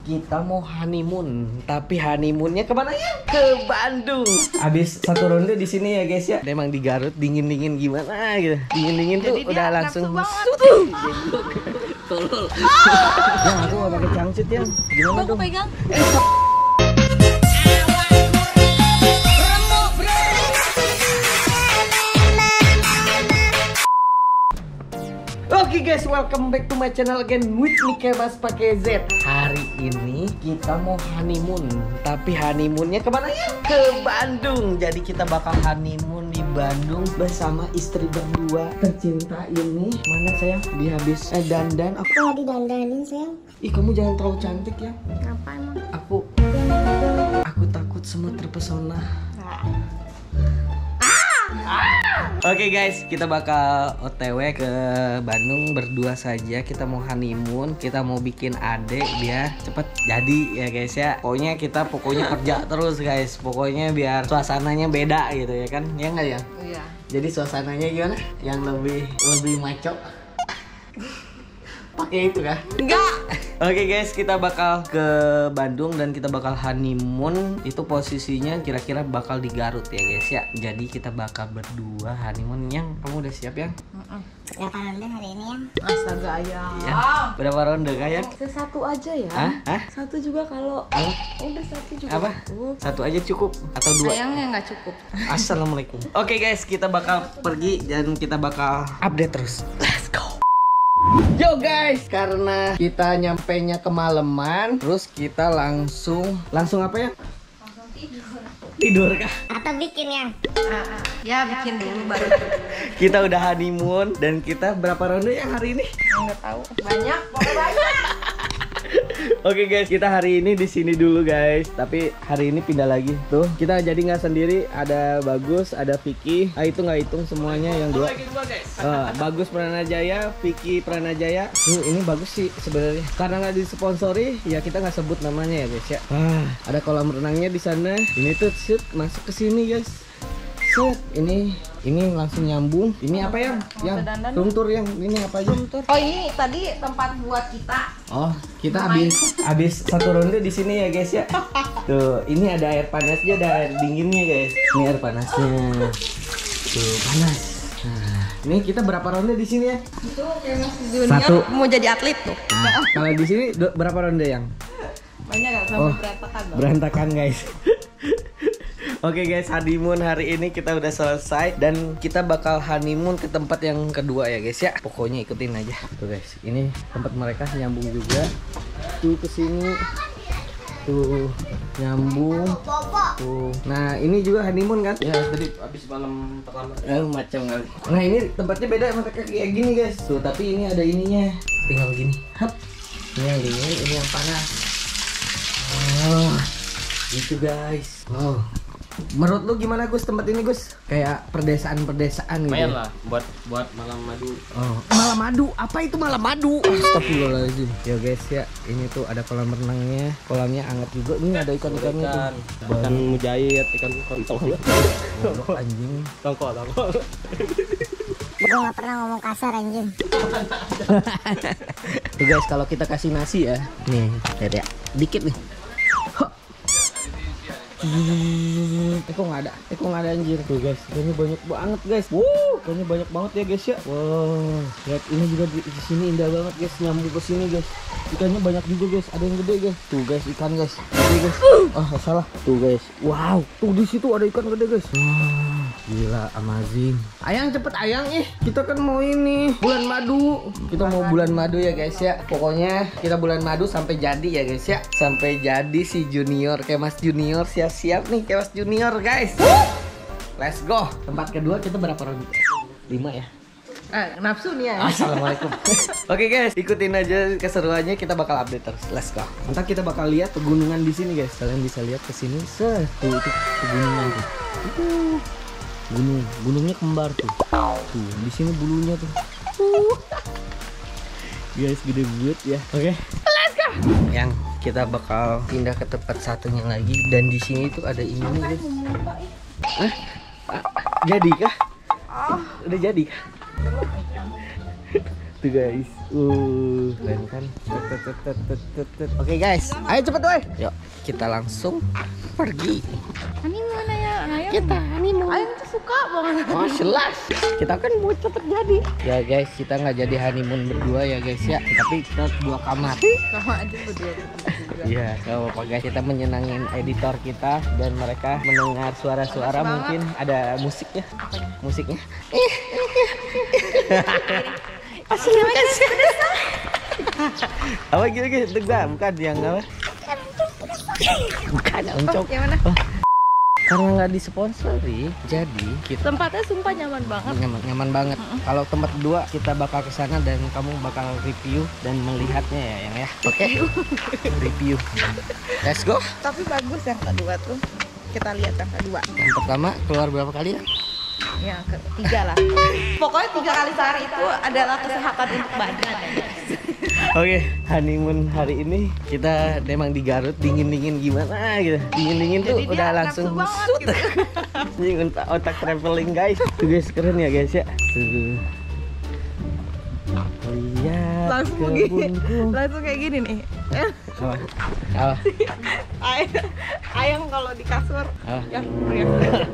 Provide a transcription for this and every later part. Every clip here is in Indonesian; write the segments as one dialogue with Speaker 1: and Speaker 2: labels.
Speaker 1: Kita mau honeymoon, tapi honeymoonnya kemana ya? Ke Bandung. Abis satu ronde di sini ya guys ya. Emang di Garut dingin gimana gitu. Dingin tuh
Speaker 2: jadi
Speaker 1: udah langsung. Tolol. Yang aku gak pakai cangcut ya. Gimana dong?
Speaker 2: Pegang.
Speaker 1: Oke guys, welcome back to my channel again with me Kemas pakai Z. Hari ini kita mau honeymoon, tapi honeymoonnya kemana ya? Ke Bandung. Jadi kita bakal honeymoon di Bandung bersama istri berdua tercinta ini. Mana sayang? Dia habis dandan.
Speaker 2: Aku didandanin sayang.
Speaker 1: Ih, kamu jangan terlalu cantik ya.
Speaker 2: Kenapa emang?
Speaker 1: Aku takut semua terpesona. Oke guys, kita bakal OTW ke Bandung berdua saja. Kita mau honeymoon, kita mau bikin adek biar cepet jadi ya guys ya. Pokoknya kerja terus guys. Pokoknya biar suasananya beda gitu ya kan? Ya nggak ya?
Speaker 2: Iya.
Speaker 1: Jadi suasananya gimana? Yang lebih maco. Pakai itu kah?
Speaker 2: Enggak.
Speaker 1: Oke guys, kita bakal ke Bandung dan kita bakal honeymoon. Itu posisinya kira-kira bakal di Garut ya guys ya. Jadi kita bakal berdua honeymoon. Yang kamu udah siap ya?
Speaker 2: Berapa ronde hari ini yang? Astaga ayah.
Speaker 1: Ya. Berapa ronde kah ya?
Speaker 2: Satu aja ya.
Speaker 1: Hah?
Speaker 2: Satu juga kalau. Udah satu juga.
Speaker 1: Apa? Satu aja cukup atau dua?
Speaker 2: Sayangnya nggak cukup.
Speaker 1: Assalamualaikum. Oke guys, kita bakal pergi dan kita bakal update terus. Let's go. Yo guys, karena kita nyampainya kemalaman, terus kita langsung apa ya?
Speaker 2: Langsung tidur.
Speaker 1: Tidur kah?
Speaker 2: Atau bikin yang? Ya bikin dulu baru.
Speaker 1: Kita udah honeymoon dan kita berapa ronde yang hari ini?
Speaker 2: Nggak tahu. Banyak, pokoknya banyak.
Speaker 1: Oke guys, kita hari ini di sini dulu guys. Tapi hari ini pindah lagi. Tuh, kita jadi nggak sendiri. Ada Bagus, ada Vicky. Itu nggak hitung semuanya yang dua. Bagus Pranajaya, Vicky Pranajaya. Ini bagus sih sebenarnya. Karena nggak disponsori, ya kita nggak sebut namanya ya guys ya. Ada kolam renangnya di sana. Ini tuh masuk ke sini guys. Ini langsung nyambung. Ini apa ya? Yang room tour yang ini apa aja?
Speaker 2: Oh ini tadi tempat buat kita.
Speaker 1: Oh, kita habis satu ronde di sini ya guys ya. Tuh, ini ada air panasnya, ada air dinginnya guys. Ini air panasnya. Tuh, panas. Nah, ini kita berapa ronde di sini ya?
Speaker 2: Itu kayak masih junior.
Speaker 1: Satu.
Speaker 2: Mau jadi atlet tuh.
Speaker 1: Nah, kalau di sini berapa ronde yang?
Speaker 2: Banyak kan sampai berantakan dong.
Speaker 1: Berantakan guys. Oke guys, honeymoon hari ini kita udah selesai dan kita bakal honeymoon ke tempat yang kedua ya guys ya. Pokoknya ikutin aja. Tuh guys, ini tempat mereka nyambung juga. Tuh ke sini. Tuh nyambung. Tuh. Nah, ini juga honeymoon kan? Ya, tadi habis malam pertama. Macam kali. Nah, ini tempatnya beda mereka kayak gini guys. Tuh, tapi ini ada ininya. Tinggal gini. Hap. Ini yang dingin, ini yang panas. Oh. Gitu guys. Oh. Menurut lu gimana Gus tempat ini Gus? Kayak perdesaan gitu.
Speaker 3: Lumayan lah buat malam madu.
Speaker 1: Oh, malam madu. Apa itu malam madu? Astagfirullahaladzim. Ya guys ya, ini tuh ada kolam renangnya. Kolamnya hangat juga. Ini ada ikan-ikannya tuh.
Speaker 3: Ikan mujair, ikan kontol.
Speaker 1: Anjing.
Speaker 3: Tongkol.
Speaker 2: Gue gak pernah ngomong kasar anjing.
Speaker 1: Tuh guys, kalau kita kasih nasi ya. Nih, lihat ya. Dikit nih. Kok nggak ada anjir tuh guys. Ikannya banyak banget guys. Ikannya banyak banget ya guys ya. Wow, lihat ini juga di sini indah banget guys. Nyambung ke sini guys. Ikannya banyak juga guys. Ada yang gede guys. Tuh guys, ikan guys. Gede guys. Salah. Tuh guys. Wow, tuh di situ ada ikan gede guys. Gila, amazing. Ayang cepet ayang kita kan mau ini bulan madu. Kita mau bulan madu ya guys ya. Pokoknya kita bulan madu sampai jadi ya guys ya. Sampai jadi si junior Kemas Junior siap nih Kemas Junior guys. Let's go. Tempat kedua kita berapa ronde? 5 ya.
Speaker 2: Nafsu nih ya.
Speaker 1: Assalamualaikum. Oke guys, ikutin aja keseruannya, kita bakal update terus. Let's go. Ntar kita bakal lihat pegunungan di sini guys. Kalian bisa lihat ke sini. Tuh itu pegunungan tuh. Itu gunungnya kembar tuh. Tuh di sini bulunya tuh. Guys, gede banget ya. Oke. Let's go. Yang kita bakal pindah ke tempat satunya lagi dan di sini tuh ada ini nih guys. Jadi kah? Udah jadi kah? Tuh guys. Keren kan? Oke guys, ayo cepet woi. Yuk, kita langsung pergi.
Speaker 2: Honeymoon ayo.
Speaker 1: Kita honeymoon.
Speaker 2: Ayo tuh suka banget.
Speaker 1: Oh jelas. Kita kan mau cepet jadi. Ya guys, kita nggak jadi honeymoon berdua ya guys ya. Tapi kita 2 kamar.
Speaker 2: Sama aja berdua.
Speaker 1: Iya, nggak apa-apa guys. Kita menyenangin editor kita dan mereka mendengar suara-suara mungkin ada musik ya. Musiknya. Asli makasih. Apa gitu bukan yang apa? Bukan oncok.
Speaker 2: Yang mana?
Speaker 1: Karena nggak disponsori, jadi kita
Speaker 2: Tempatnya sumpah nyaman banget.
Speaker 1: nyaman banget. Kalau tempat kedua kita bakal ke sana dan kamu bakal review dan melihatnya ya yang ya. Oke. Review. Let's go.
Speaker 2: Tapi bagus yang kedua tuh. Kita lihat yang kedua.
Speaker 1: Yang pertama keluar berapa kali ya?
Speaker 2: Yang ketiga lah. Pokoknya 3 kali sehari itu adalah kesehatan untuk badan.
Speaker 1: Oke, honeymoon hari ini kita memang di Garut, dingin gimana gitu. Dingin tuh
Speaker 2: Jadi
Speaker 1: udah
Speaker 2: dia
Speaker 1: langsung
Speaker 2: nafsu banget
Speaker 1: shoot.
Speaker 2: gitu.
Speaker 1: Ini otak traveling guys. Tuh guys, keren ya guys ya. Tuh. Lihat
Speaker 2: Langsung gini.
Speaker 1: kebunku.
Speaker 2: Langsung kayak gini nih.
Speaker 1: Apa?
Speaker 2: Ayam kalau di kasur
Speaker 1: Apa?
Speaker 2: yang teriak.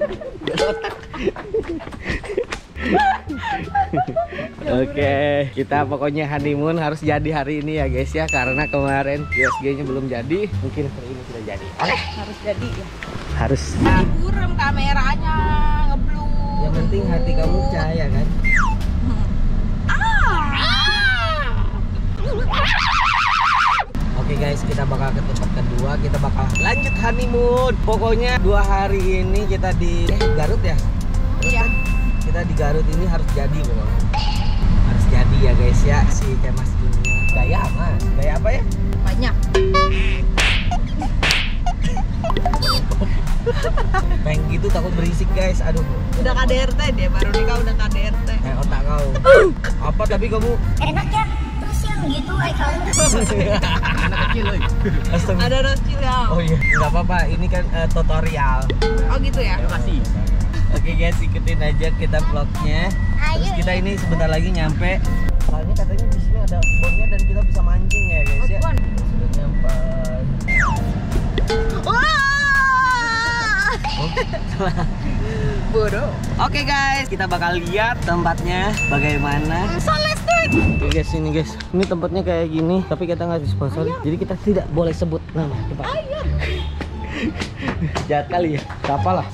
Speaker 1: Oke, kita pokoknya honeymoon harus jadi hari ini ya guys ya. Karena kemarin USG-nya belum jadi, mungkin hari ini sudah jadi. Oke,
Speaker 2: Harus jadi ya.
Speaker 1: harus.
Speaker 2: Buram kameranya ngeblur.
Speaker 1: Yang penting hati kamu cahaya kan. Oke guys, kita bakal ke tempat kedua. Kita bakal lanjut honeymoon. Pokoknya 2 hari ini kita di Garut ya.
Speaker 2: Iya.
Speaker 1: Kita di Garut ini harus jadi pokoknya. Harus jadi ya guys ya. Si Kemas dunia. Gaya apa? Gaya apa ya?
Speaker 2: Banyak.
Speaker 1: Peng gitu takut berisik guys. Aduh.
Speaker 2: Udah KDRT dia, baru nikah udah KDRT.
Speaker 1: Otak kau. Apa tapi kamu?
Speaker 2: Enak ya. Terus yang gitu
Speaker 1: Astaga.
Speaker 2: Ada rosil ya.
Speaker 1: Oh iya, nggak apa-apa. Ini kan tutorial.
Speaker 2: Oh gitu ya.
Speaker 3: Terima kasih.
Speaker 1: Oke guys, ikutin aja kita vlognya. Terus kita ini sebentar lagi nyampe. Soalnya katanya di sini ada bonnya dan kita bisa mancing ya guys ya.
Speaker 2: Bon.
Speaker 1: Sudah nyampe.
Speaker 2: Bodoh.
Speaker 1: Oke guys, kita bakal lihat tempatnya bagaimana. Oke guys, ini guys, ini tempatnya kayak gini, tapi kita nggak disponsori, jadi kita tidak boleh sebut nama tempat. Jahat kali ya, siapa lah.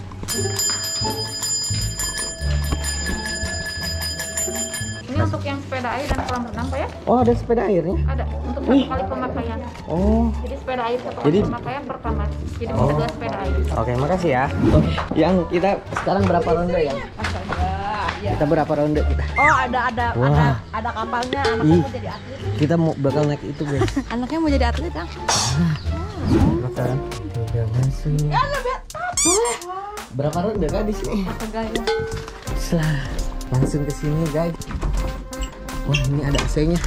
Speaker 4: Ini untuk yang sepeda air dan kolam renang Pak ya?
Speaker 1: Oh ada sepeda airnya?
Speaker 4: Ada untuk 1 kali pemakaian.
Speaker 1: Oh.
Speaker 4: Jadi sepeda air 1 kali
Speaker 1: Jadi-
Speaker 4: pemakaian per kamar. Jadi bisa 2 sepeda air.
Speaker 1: Oke, makasih ya. Yang kita sekarang berapa ronde ya?
Speaker 2: Astaga. Ya.
Speaker 1: Kita berapa ronde kita?
Speaker 2: Oh ada
Speaker 1: Wah.
Speaker 2: ada kapalnya. Anaknya
Speaker 1: Ih.
Speaker 2: mau jadi atlet.
Speaker 1: Kita mau bakal naik itu guys.
Speaker 2: Anaknya mau jadi atlet ya?
Speaker 1: Makan. Udah masuk.
Speaker 2: Ya lebih.
Speaker 1: Berapa ronde kan di sini?
Speaker 2: Astaga ya.
Speaker 1: Selah, langsung ke sini guys. Wah ini ada AC-nya.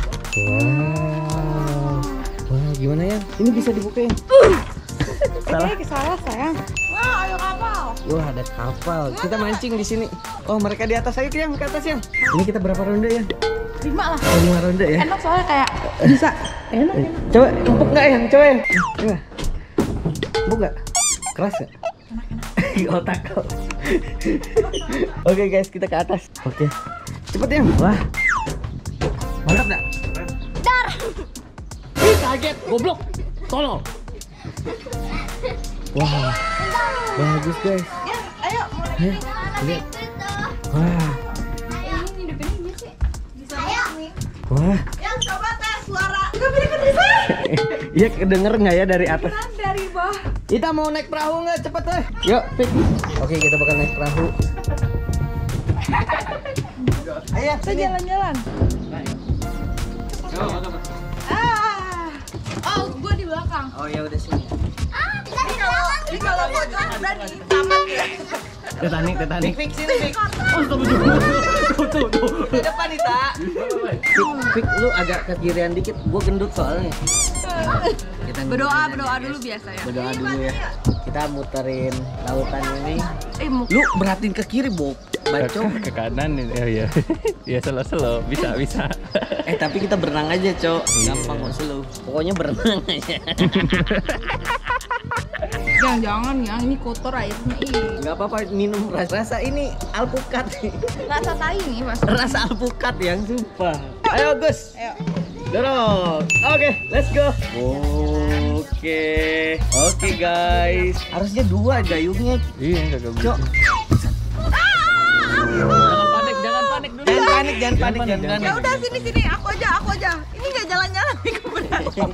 Speaker 1: Wow. Wah gimana ya? Ini bisa dibuka ya? Salah.
Speaker 2: Salah sayang. Wah ayo kapal.
Speaker 1: Wah ada kapal. Kita mancing di sini. Oh mereka di atas. Ayo yang ke atas ya. Ini kita berapa ronde ya?
Speaker 2: 5 lah.
Speaker 1: Oh, 5 ronde ya.
Speaker 2: Enak soalnya kayak bisa. Enak.
Speaker 1: Coba empuk nggak ya? Coba ya. Coba. Empuk nggak? Keras nggak? Otak kau. Oke guys, kita ke atas. Oke. Cepet ya. Wah. Mantap nggak? Ih, kaget, goblok. Tolong. Wah. Bagus guys.
Speaker 2: Ya, ayo mulai.
Speaker 1: Lihat. Wah. Wah.
Speaker 2: Yang coba tes suara. Enggak bisa bisa.
Speaker 1: Iya kedenger nggak ya dari atas?
Speaker 2: Dari bawah.
Speaker 1: Kita mau naik perahu nggak? Cepet deh. Yuk, Pik. Oke, kita bakal naik perahu. Ayo,
Speaker 2: Kita jalan-jalan. Oh, gua di belakang.
Speaker 1: Oh ya udah sini.
Speaker 2: Jadi kalau bocor udah di taman ya.
Speaker 1: Titanic. Pik sini, Pik. Tuh. Di depan Ita. Pik, lu agak ke kirian dikit. Gua gendut soalnya. Kita
Speaker 2: Berdoa dulu biasa ya.
Speaker 1: Berdoa dulu ya. Kita muterin lautan ini.
Speaker 2: Mau
Speaker 1: Lu beratin ke kiri, Bob. Baco.
Speaker 3: Ke kanan ini. Oh iya. Ya slow. Bisa.
Speaker 1: Tapi kita berenang aja, Cok. Gampang kok slow. Pokoknya berenang aja.
Speaker 2: Jangan yang ini kotor airnya.
Speaker 1: Nggak apa-apa minum rasa ini alpukat.
Speaker 2: Rasa tai nih mas.
Speaker 1: Rasa alpukat yang sumpah. Ayo Gus.
Speaker 2: Ayo.
Speaker 1: Dorong. Oke, let's go. Oke guys. Harusnya 2 gayungnya.
Speaker 3: Iya, enggak bisa.
Speaker 1: Cok.
Speaker 3: Jangan panik dulu.
Speaker 1: Jangan panik.
Speaker 2: Ya udah sini aku aja. Ini nggak jalan-jalan nih keberatan.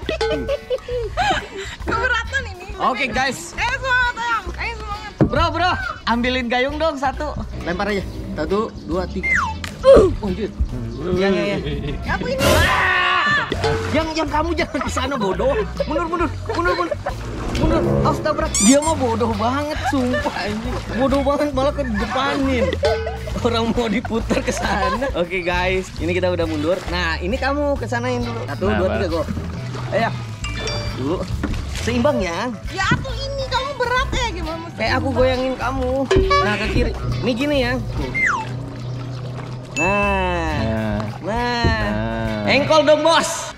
Speaker 2: Keberatan ini.
Speaker 1: Oke guys.
Speaker 2: Ayo semangat ayang. Ayo semangat.
Speaker 1: Bro, ambilin gayung dong 1. Lempar aja. 1, 2, 3. Lanjut. Yang.
Speaker 2: Aku ini.
Speaker 1: Yang kamu jangan ke sana bodoh. Mundur. Astaga, dia mah bodoh banget sumpah ini. Bodoh banget malah ke depanin. Orang mau diputar ke sana. Oke guys, ini kita udah mundur. Nah, ini kamu ke sanain dulu. 1, 2, 3 go. Ayo. Dulu. Seimbang ya.
Speaker 2: Ya aku ini kamu berat ya gimana mesti?
Speaker 1: Kayak aku goyangin kamu. Nah, ke kiri. Ini gini ya. Nah. Engkol dong, Bos.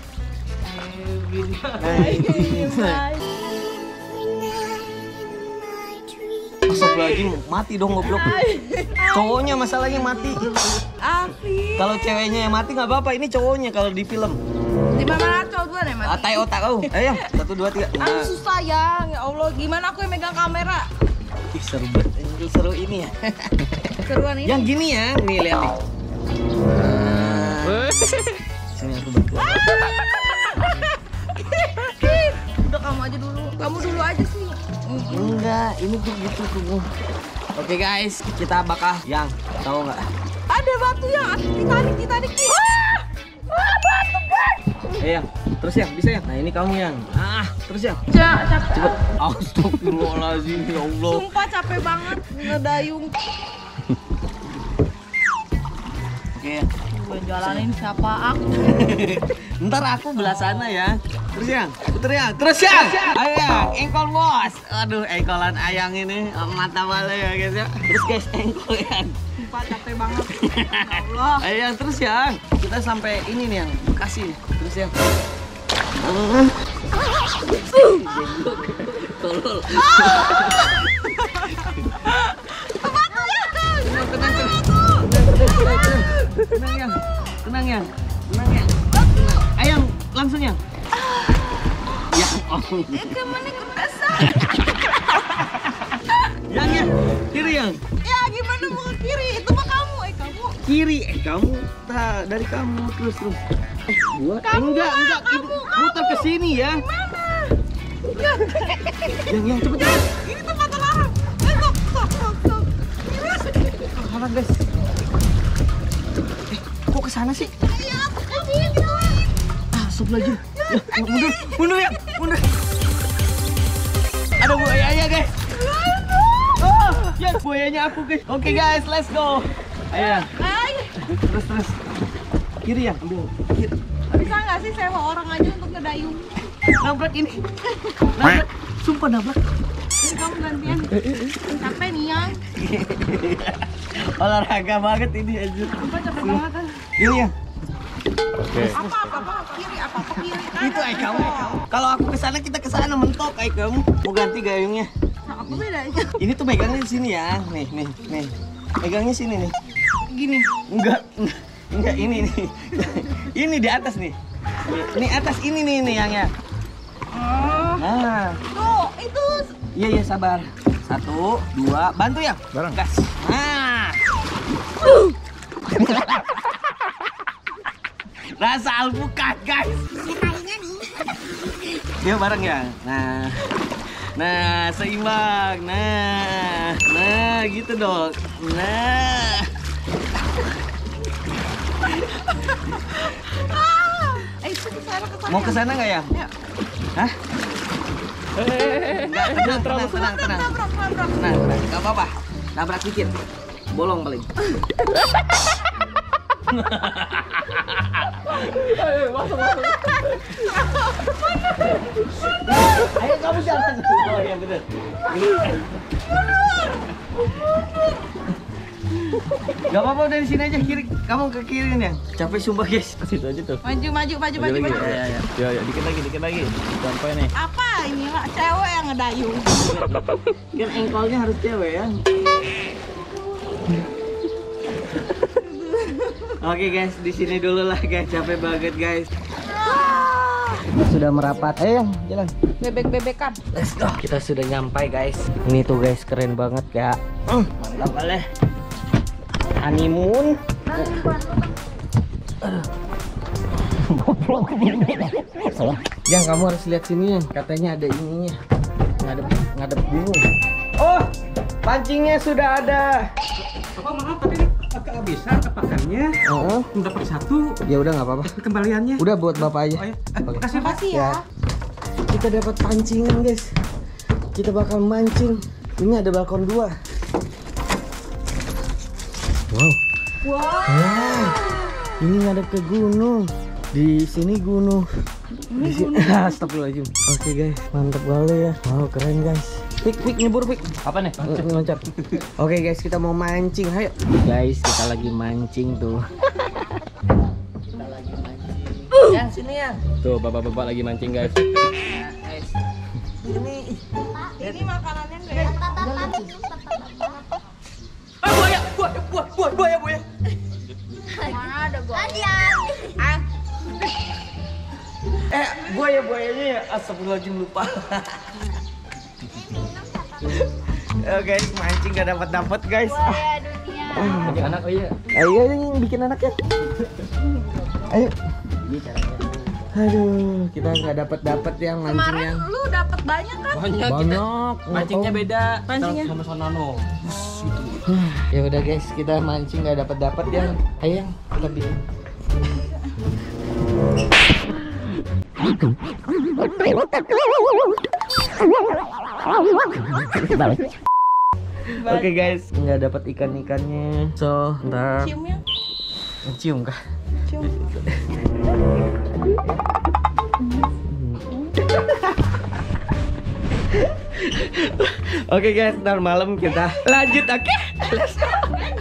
Speaker 1: Astagfirullahaladzim, mati dong goblok. Cowoknya masalahnya mati.
Speaker 2: Afi.
Speaker 1: Kalau ceweknya yang mati nggak apa-apa, ini cowoknya kalau di film.
Speaker 2: Di mana cowok duluan ya mati?
Speaker 1: Tai otak kau. Ayo, 1, 2, 3.
Speaker 2: Aku susah ya Allah. Gimana aku yang megang kamera?
Speaker 1: Ih, seru banget. Seru ini ya.
Speaker 2: Keruan ini.
Speaker 1: Yang gini ya, nih lihat nih. Sini aku bantu.
Speaker 2: Udah kamu aja dulu. Kamu dulu aja sih.
Speaker 1: Enggak, ini tuh gitu tuh. Oke guys, kita bakal yang tahu nggak?
Speaker 2: Ada batu yang Titanic nih. Batu guys.
Speaker 1: Yang, terus yang bisa yang. Nah ini kamu yang. Terus yang.
Speaker 2: Capek.
Speaker 1: Cepet. Astagfirullahaladzim ya Allah.
Speaker 2: Sumpah capek banget ngedayung.
Speaker 1: Oke ya.
Speaker 2: Gue jalanin siapa aku?
Speaker 1: Ntar aku belah sana ya. Terus yang, puter yang, terus yang. Ayo yang, engkol bos. Aduh, engkolan ayang ini mata bala ya guys ya. Terus guys, engkol yang.
Speaker 2: Sumpah capek banget. Ya Allah.
Speaker 1: Ayo yang, terus yang. Kita sampai ini nih yang Bekasi. Terus yang. Tolol. Tenang yang. Ayang, langsung yang. Ya Allah.
Speaker 2: Kemana ikut dasar?
Speaker 1: Yang, kiri yang.
Speaker 2: Ya gimana mau ke kiri? Itu mah kamu. Kamu.
Speaker 1: Kiri, kamu. Dari kamu terus. Gua. Enggak.
Speaker 2: Kamu.
Speaker 1: Muter ke sini ya. Yang cepet.
Speaker 2: Ini tempat terlarang. Sok.
Speaker 1: Halang guys. Kok ke sana sih?
Speaker 2: Iya, aku gitu.
Speaker 1: Astagfirullahaladzim. Ya, mundur ya, mundur. Ada buaya guys. Ya buayanya aku guys. Oke guys, let's go. Ayo. Terus. Kiri ya, ambil. Kiri.
Speaker 2: Bisa nggak sih sewa orang aja untuk ngedayung?
Speaker 1: Nabrak ini. Nabrak. Sumpah nabrak.
Speaker 2: Ini kamu gantian. Capek nih yang.
Speaker 1: Olahraga banget ini aja.
Speaker 2: Sumpah capek banget.
Speaker 1: Ini ya.
Speaker 3: Oke.
Speaker 2: Apa kiri, apa kiri.
Speaker 1: Itu kamu. Kalau aku ke sana kita ke sana mentok kamu. Mau ganti gayungnya.
Speaker 2: Nah, apa bedanya?
Speaker 1: Ini tuh megangnya di sini ya. Nih. Megangnya sini nih.
Speaker 2: Gini.
Speaker 1: Enggak ini nih. Ini di atas nih. Ini atas ini nih yang ya.
Speaker 2: Oh.
Speaker 1: Nah.
Speaker 2: Tuh, itu.
Speaker 1: Iya sabar. 1, 2, bantu ya.
Speaker 3: Bareng.
Speaker 1: Gas. Nah. Rasa alpukat guys. Dia bareng ya. Nah seimbang. Nah gitu dong. Nah.
Speaker 2: Itu kesana.
Speaker 1: Mau ke sana nggak ya?
Speaker 2: Ya.
Speaker 1: Hah? Tenang.
Speaker 2: Nabrak.
Speaker 1: Nah, nggak apa-apa. Nabrak dikit. Bolong paling. Masuk. Ayo kamu jalan. Oh iya bener. Gak apa-apa dari sini aja kiri. Kamu ke kiri nih. Capek sumpah guys.
Speaker 3: Ke situ aja tuh.
Speaker 2: Maju.
Speaker 3: Maju lagi. Ya, dikit lagi. Sampai nih.
Speaker 2: Apa ini Mak? Cewek yang ngedayung.
Speaker 1: Kan engkolnya harus cewek ya. Oke guys, di sini dulu lah guys. Capek banget guys. Kita sudah merapat. Ayo, jalan.
Speaker 2: Bebek-bebekan.
Speaker 1: Let's go. Kita sudah nyampai guys. Ini tuh guys keren banget ya. Mantap kali. Honeymoon. Yang kamu harus lihat sini ya. Katanya ada ininya. Ngadep gunung. Oh, pancingnya sudah ada.
Speaker 5: Apa maaf tadi agak kehabisan kepakannya. Dapat satu.
Speaker 1: Ya udah nggak apa-apa.
Speaker 5: Kembaliannya.
Speaker 1: Udah buat bapak aja.
Speaker 5: Oh, ya.
Speaker 1: Oke.
Speaker 5: Makasih Pak.
Speaker 2: ya.
Speaker 1: Kita dapat pancingan guys. Kita bakal mancing. Ini ada balkon 2. Wow. Wow. Ini ngadep ke gunung. Di sini gunung. Di sini. Astagfirullahaladzim. Oke guys, mantap kali ya. Wow, keren guys. Pik nyebur pik.
Speaker 3: Apa nih?
Speaker 1: Loncat. Oke guys, kita mau mancing. Ayo. Guys, kita lagi mancing tuh. Kita lagi mancing. Yang sini ya.
Speaker 3: Tuh, bapak-bapak lagi mancing guys.
Speaker 1: Guys.
Speaker 2: Ini makanannya enggak ya?
Speaker 1: Buaya.
Speaker 4: Mana ada gua?
Speaker 1: Buayanya ya. Astagfirullahaladzim lupa. Guys, mancing gak dapat guys.
Speaker 4: Buaya dunia.
Speaker 3: Bikin anak, oh iya.
Speaker 1: Ayo yang bikin anaknya. Ayo. Aduh, kita nggak dapat yang mancing
Speaker 2: Kemarin
Speaker 1: yang
Speaker 2: lu dapat banyak kan?
Speaker 1: banyak.
Speaker 3: Mancingnya beda.
Speaker 2: Mancingnya.
Speaker 3: Sama sonono.
Speaker 1: Ya udah guys, kita mancing nggak dapat yang. Ayo yang kita bikin. Oke guys, nggak dapat ikannya. So, ntar
Speaker 2: Ciumnya.
Speaker 1: cium kah?
Speaker 2: Cium.
Speaker 1: Oke guys, ntar malam kita lanjut. Oke, let's go.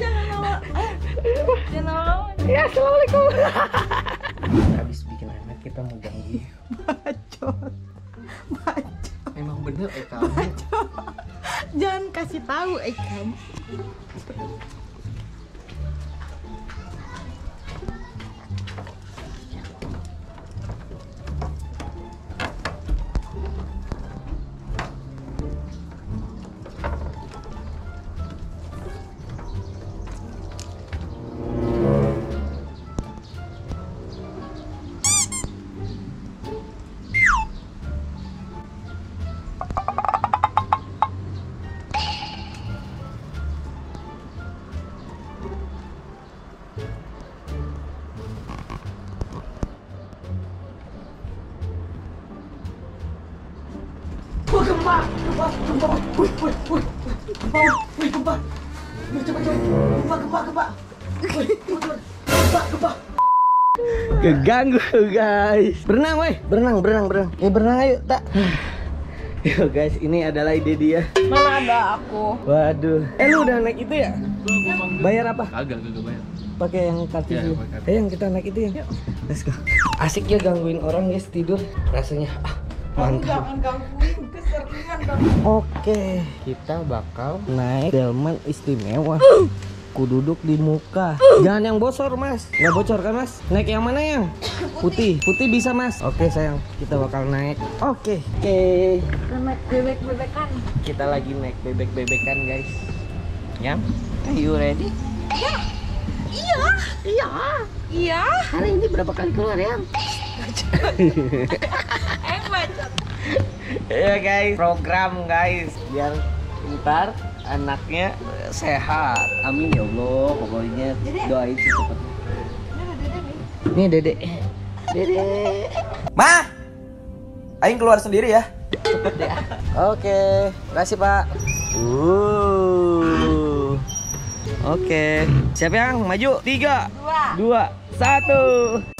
Speaker 2: Jangan lama-lama.
Speaker 1: Ya, assalamualaikum. Habis bikin anak kita mau ganggu.
Speaker 2: Bacot.
Speaker 1: Emang bener kamu.
Speaker 2: Jangan kasih tahu kamu.
Speaker 1: Keganggu guys. Berenang woi, berenang. Berenang ayo tak. Yo guys, ini adalah ide dia.
Speaker 2: Mana ada aku?
Speaker 1: Waduh. Lu udah naik itu ya? Bayar apa?
Speaker 3: Kagak bayar.
Speaker 1: Pakai yang kartu
Speaker 3: Iya,
Speaker 1: dulu.
Speaker 3: pakai kartu.
Speaker 1: Yang kita naik itu ya. Let's go. Asik ya gangguin orang guys tidur. Rasanya mantap.
Speaker 2: Jangan gangguin, keseringan dong.
Speaker 1: Oke, kita bakal naik delman istimewa. Ku duduk di muka. Jangan yang bocor mas. Nggak bocor kan mas? Naik yang mana yang? Putih bisa mas. Oke sayang, kita bakal naik. Oke.
Speaker 4: Naik bebek-bebekan.
Speaker 1: Kita lagi naik bebek-bebekan guys. Yang? Are you ready?
Speaker 2: Iya.
Speaker 1: Hari ini berapa kali keluar yang?
Speaker 2: Bacot.
Speaker 1: Ya guys, program guys. Biar ntar anaknya sehat. Amin ya Allah. Pokoknya doain secepatnya. Ini Dede.
Speaker 5: Ma, Aing keluar sendiri ya.
Speaker 1: Cepet ya. Oke, makasih Pak. Oke, siap yang maju? 3, 2, 1.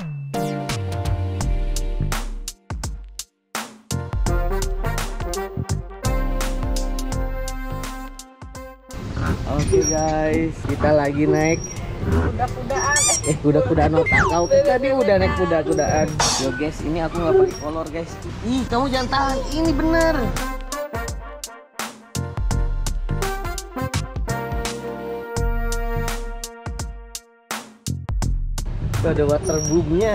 Speaker 1: Oke guys, kita lagi naik
Speaker 2: Kuda-kudaan.
Speaker 1: kuda-kudaan otak. Kau kan tadi udah naik kuda-kudaan. Yo guys, ini aku nggak pakai kolor guys. Ih, kamu jangan tahan. Ini bener. Tuh, ada waterboomnya.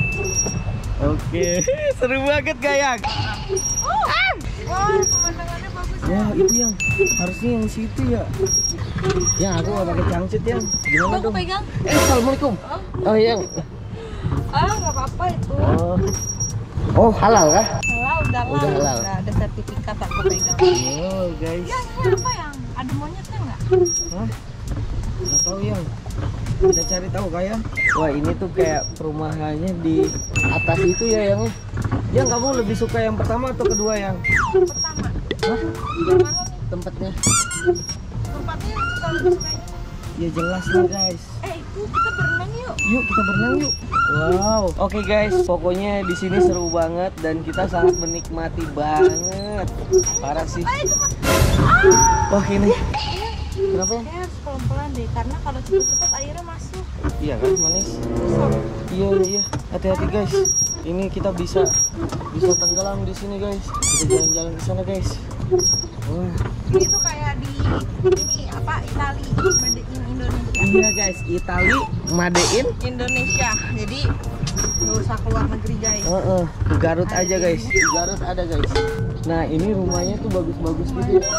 Speaker 1: Oke, seru banget Gayang.
Speaker 2: Wah, pemandangannya bagus.
Speaker 1: Ya itu yang harusnya yang situ ya. Yang aku nggak pakai cangcut yang. Gimana
Speaker 2: Aku
Speaker 1: dong?
Speaker 2: pegang.
Speaker 1: Assalamualaikum. Oh yang.
Speaker 2: Nggak apa-apa itu.
Speaker 1: Oh halal kah?
Speaker 2: Udah
Speaker 1: halal.
Speaker 2: Udah ada sertifikat aku pegang.
Speaker 1: Oh guys.
Speaker 2: Ini apa yang? Ada monyetnya nggak?
Speaker 1: Hah? Nggak tahu yang. Kita cari tahu kayak. Wah ini tuh kayak perumahannya di atas itu ya yang. Yang kamu lebih suka yang pertama atau kedua yang?
Speaker 2: Pertama.
Speaker 1: Hah?
Speaker 2: Yang mana nih?
Speaker 1: Tempatnya?
Speaker 2: Tempatnya suka lebih suka ini.
Speaker 1: Ya jelas lah guys.
Speaker 2: Itu kita berenang yuk.
Speaker 1: Yuk kita berenang yuk. Wow. Oke guys, pokoknya di sini seru banget dan kita sangat menikmati banget. Parah sih.
Speaker 2: Ayo cepat.
Speaker 1: Wah ini. Kenapa ya?
Speaker 2: Saya harus pelan-pelan deh, karena kalau cepet-cepet airnya masuk.
Speaker 1: Iya kan manis. Iya. Hati-hati guys. Ini kita bisa tenggelam di sini guys. Kita jalan-jalan ke sana guys. Wah.
Speaker 2: Ini tuh kayak di ini apa Itali, made in Indonesia.
Speaker 1: Iya guys, Itali made in.
Speaker 2: Indonesia. Jadi nggak usah keluar negeri guys.
Speaker 1: Ke Garut aja guys. Di Garut ada guys. Nah ini rumahnya tuh bagus-bagus gitu.
Speaker 2: Kalau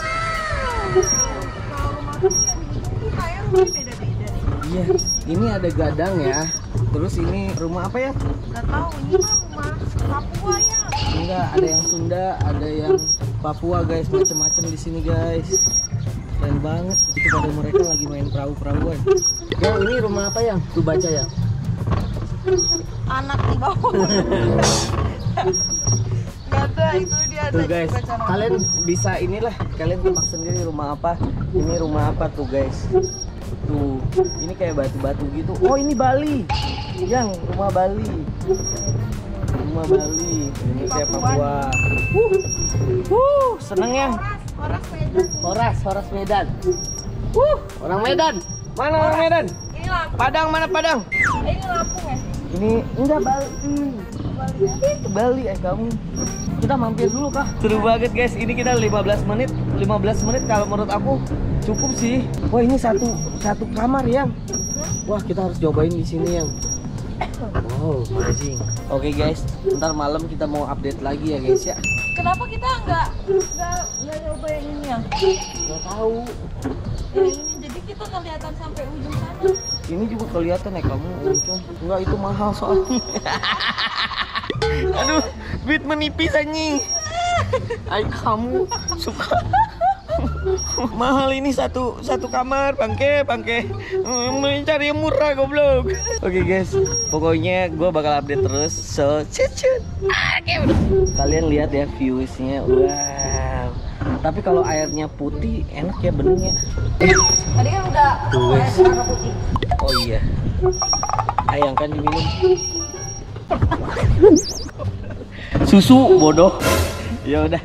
Speaker 2: rumah tuh yang itu kayak rumah beda-beda deh.
Speaker 1: Iya, ini ada gadang ya. Terus ini rumah apa ya?
Speaker 2: Nggak tahu ini mah rumah Papua ya.
Speaker 1: Enggak, ada yang Sunda, ada yang Papua guys, macem-macem di sini guys. Keren banget. Itu pada mereka lagi main perahu-perahuan. Yang ini rumah apa yang? Tuh baca ya.
Speaker 2: Anak di bawah. Nggak ada, itu dia ada.
Speaker 1: Tuh guys, kalian bisa inilah, kalian tebak sendiri rumah apa. Ini rumah apa tuh guys? Tuh, ini kayak batu-batu gitu. Oh ini Bali. Yang rumah Bali. Rumah Bali. Ini kayak Papua. Seneng ya?
Speaker 2: Horas Medan.
Speaker 1: Horas Medan. Orang Medan. Mana orang Medan?
Speaker 2: Ini Lampung.
Speaker 1: Padang mana Padang?
Speaker 2: Ini Lampung ya?
Speaker 1: Ini enggak Bali. Itu Bali kamu. Kita mampir dulu kah? Seru banget guys. Ini kita 15 menit. 15 menit kalau menurut aku cukup sih. Wah, ini satu kamar yang. Wah, kita harus cobain di sini yang. Wow, amazing. Oke guys, ntar malam kita mau update lagi ya guys ya.
Speaker 2: Kenapa kita nggak nyoba yang ini ya?
Speaker 1: Nggak tahu.
Speaker 2: Yang ini jadi kita kelihatan sampai ujung sana.
Speaker 1: Ini juga kelihatan ya kamu Uncung. Enggak, itu mahal soalnya. Aduh, duit menipis anjing. Ay kamu suka mahal ini satu kamar bangke mencari yang murah goblok. Oke guys, pokoknya gue bakal update terus. So cucut. Kalian lihat ya viewsnya. Wow. Tapi kalau airnya putih enak ya beningnya.
Speaker 2: Tadi kan udah warna putih.
Speaker 1: Oh iya. Ayang kan diminum. Susu bodoh. Ya udah.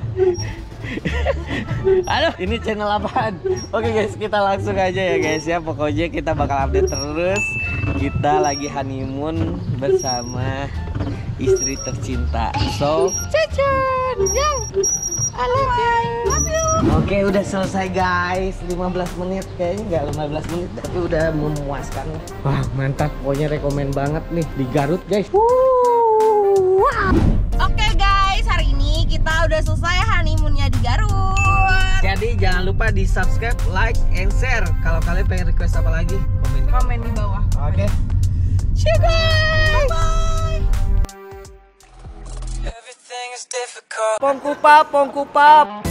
Speaker 1: Aduh, ini channel apaan? Oke guys, kita langsung aja ya guys ya. Pokoknya kita bakal update terus. Kita lagi honeymoon bersama istri tercinta. So, cacun, yang I love you. Oke, udah selesai guys. 15 menit kayaknya nggak 15 menit, tapi udah memuaskan. Wah, mantap. Pokoknya rekomen banget nih di Garut guys.
Speaker 2: Oke guys, hari ini kita udah selesai honeymoonnya di Garut.
Speaker 1: Jadi jangan lupa di subscribe, like, and share. Kalau kalian pengen request apa lagi,
Speaker 2: Komen di bawah.
Speaker 1: Oke. See you guys.
Speaker 2: Bye.
Speaker 1: Pongkupap.